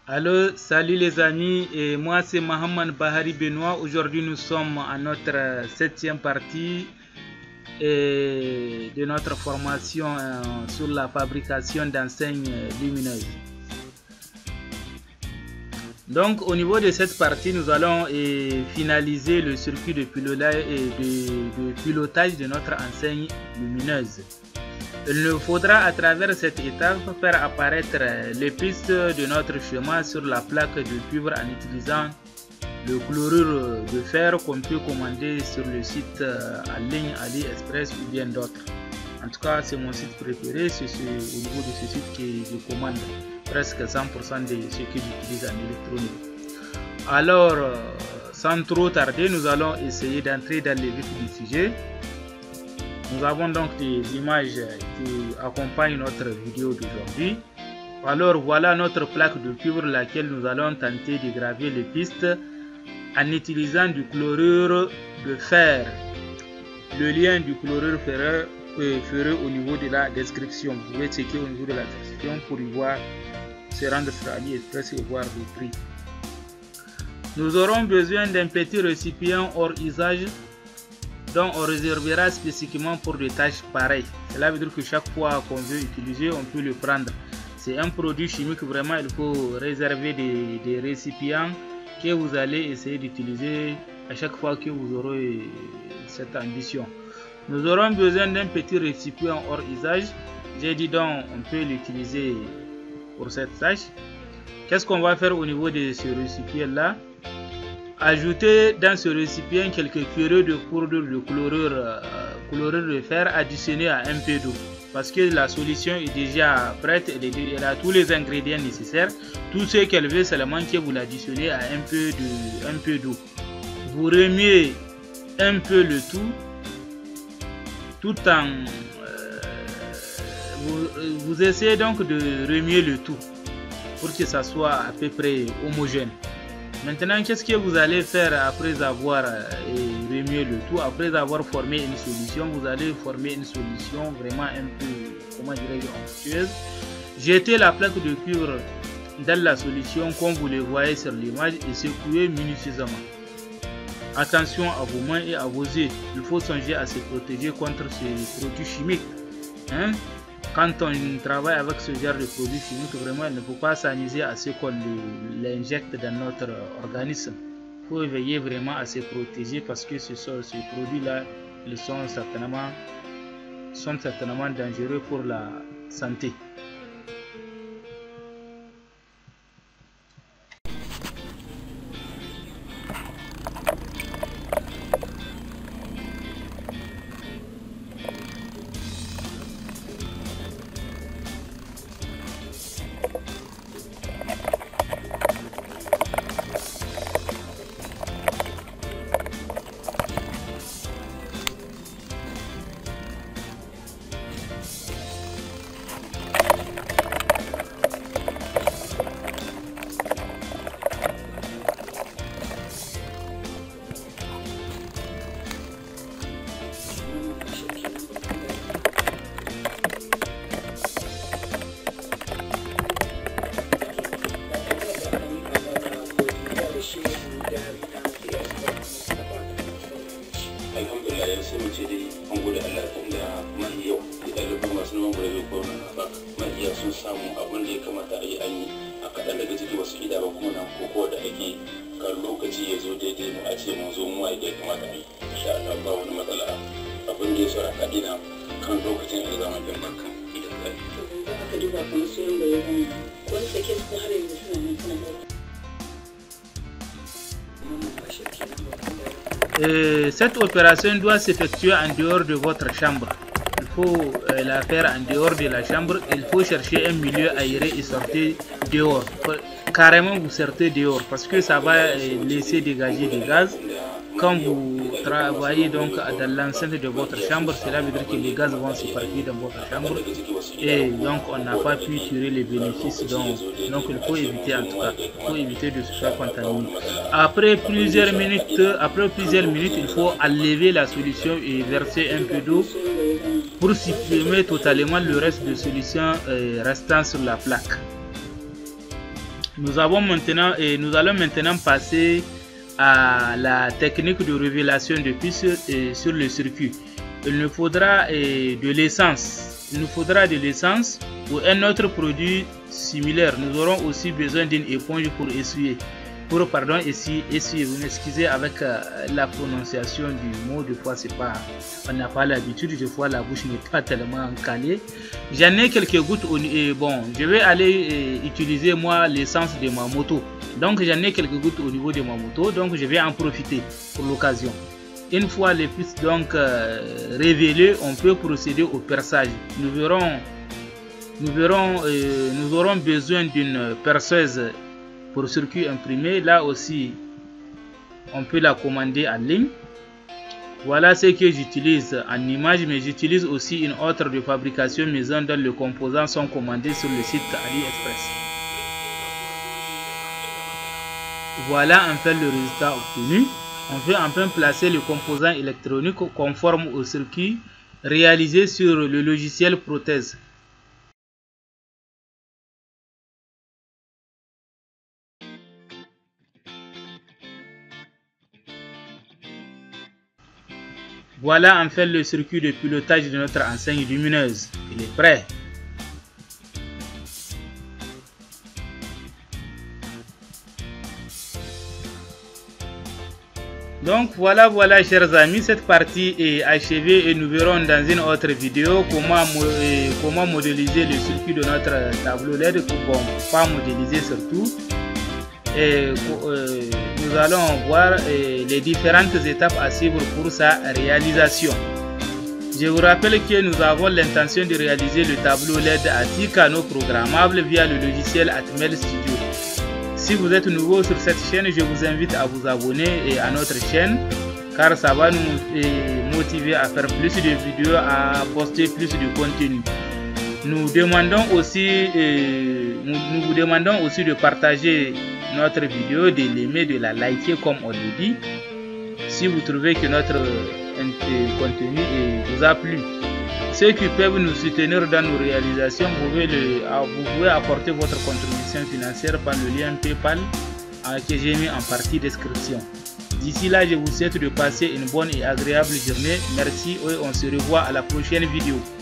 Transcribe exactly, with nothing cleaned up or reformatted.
Allô, salut les amis, et moi c'est Mohamed Bahari Benoît. Aujourd'hui nous sommes à notre septième partie et de notre formation euh, sur la fabrication d'enseignes lumineuses. Donc au niveau de cette partie, nous allons et, finaliser le circuit de pilotage, et de, de pilotage de notre enseigne lumineuse. Il nous faudra à travers cette étape faire apparaître les pistes de notre chemin sur la plaque de cuivre en utilisant le chlorure de fer qu'on peut commander sur le site en ligne AliExpress ou bien d'autres. En tout cas, c'est mon site préféré, c'est au niveau de ce site que je commande presque cent pour cent de ce que j'utilise en électronique. Alors, sans trop tarder, nous allons essayer d'entrer dans le vif du sujet. Nous avons donc des images qui accompagnent notre vidéo d'aujourd'hui. Alors voilà notre plaque de cuivre laquelle nous allons tenter de graver les pistes en utilisant du chlorure de fer. Le lien du chlorure ferreux est ferreux au niveau de la description. Vous pouvez checker au niveau de la description pour y voir, se rendre sur AliExpress et voir le prix. Nous aurons besoin d'un petit récipient hors usage dont on réservera spécifiquement pour des tâches pareilles. Cela veut dire que chaque fois qu'on veut utiliser, on peut le prendre. C'est un produit chimique, vraiment il faut réserver des, des récipients que vous allez essayer d'utiliser à chaque fois que vous aurez cette ambition. Nous aurons besoin d'un petit récipient hors usage. J'ai dit donc on peut l'utiliser pour cette tâche. Qu'est-ce qu'on va faire au niveau de ce récipient là? Ajouter dans ce récipient quelques cuillerées de poudre de chlorure, euh, chlorure de fer additionné à un peu d'eau. Parce que la solution est déjà prête, elle, est, elle a tous les ingrédients nécessaires. Tout ce qu'elle veut, seulement que vous l'additionnez à un peu de, un peu d'eau. Vous remuez un peu le tout, tout en... Euh, vous, vous essayez donc de remuer le tout pour que ça soit à peu près homogène. Maintenant, qu'est-ce que vous allez faire après avoir euh, remué le tout, après avoir formé une solution? Vous allez former une solution vraiment un peu, comment dirais-je, onctueuse. Jetez la plaque de cuivre dans la solution comme vous le voyez sur l'image et secouez minutieusement. Attention à vos mains et à vos yeux. Il faut songer à se protéger contre ces produits chimiques. Hein? Quand on travaille avec ce genre de produits chimiques, vraiment, il ne faut pas s'amuser à ce qu'on l'injecte dans notre organisme. Il faut veiller vraiment à se protéger parce que ce, ces produits-là, ils sont certainement, sont certainement dangereux pour la santé. sun samu abin da ya kamata a yi an yi a kaɗan daga ciki wasu ida ba kuma nan koko da ake kan lokaci ya zo daidai mu a ce mun zo mu da ya kamata a yi insha Allah ba wani matsala abin da ya saura ka ina kan lokacin da zama bin bankan idan kai to da aka duba kuma su yanda ya gani wani sake su har yanzu suna nan suna da Euh, cette opération doit s'effectuer en dehors de votre chambre. Il faut euh, la faire en dehors de la chambre. Il faut chercher un milieu aéré et sortir dehors. Carrément, vous sortez dehors parce que ça va euh, laisser dégager des gaz. Quand vous travaillez donc dans l'enceinte de votre chambre, cela veut dire que les gaz vont se partir dans votre chambre et donc on n'a pas pu tirer les bénéfices. Donc, donc il faut éviter en tout cas, il faut éviter de se faire contaminer. Après plusieurs minutes, après plusieurs minutes, il faut enlever la solution et verser un peu d'eau pour supprimer totalement le reste de solution euh, restant sur la plaque. Nous avons maintenant et nous allons maintenant passer à la technique de révélation de puces sur, sur le circuit. Il nous faudra et, de l'essence. Il nous faudra de l'essence ou un autre produit similaire. Nous aurons aussi besoin d'une éponge pour essuyer. Pour pardon, essuyer, essuyer. Vous m'excusez avec euh, la prononciation du mot. Des fois, c'est pas, on n'a pas l'habitude. Des fois, la bouche n'est pas tellement calée. J'en ai quelques gouttes. Au, et bon, je vais aller euh, utiliser moi l'essence de ma moto. Donc, j'en ai quelques gouttes au niveau de ma moto. Donc, je vais en profiter pour l'occasion. Une fois les puces donc euh, révélées, on peut procéder au perçage. Nous verrons, nous verrons, euh, nous aurons besoin d'une perceuse pour circuit imprimé. Là aussi, on peut la commander en ligne. Voilà ce que j'utilise en image, mais j'utilise aussi une autre de fabrication maison dont les composants sont commandés sur le site AliExpress. Voilà enfin le résultat obtenu. On peut enfin placer le composant électronique conforme au circuit réalisé sur le logiciel Prothèse. Voilà enfin le circuit de pilotage de notre enseigne lumineuse. Il est prêt. Donc voilà, voilà chers amis, cette partie est achevée et nous verrons dans une autre vidéo comment, comment modéliser le circuit de notre tableau L E D. Bon, pas modéliser surtout. Et, euh, nous allons voir euh, les différentes étapes à suivre pour sa réalisation. Je vous rappelle que nous avons l'intention de réaliser le tableau L E D à six canaux programmables via le logiciel Atmel Studio. Si vous êtes nouveau sur cette chaîne, je vous invite à vous abonner à notre chaîne car ça va nous motiver à faire plus de vidéos, à poster plus de contenu. Nous demandons aussi, nous vous demandons aussi de partager notre vidéo, de l'aimer, de la liker comme on le dit, si vous trouvez que notre contenu vous a plu. Ceux qui peuvent nous soutenir dans nos réalisations, vous pouvez, le, vous pouvez apporter votre contribution financière par le lien PayPal que j'ai mis en partie description. D'ici là, je vous souhaite de passer une bonne et agréable journée. Merci et on se revoit à la prochaine vidéo.